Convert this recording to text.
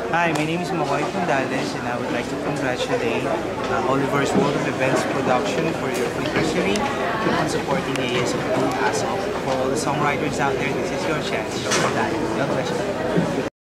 Hi, my name is Makoy Pundales and I would like to congratulate Oliver's World of Events production for your anniversary. Keep on supporting ASF2 ASOP. For all the songwriters out there, this is your chance. God bless you.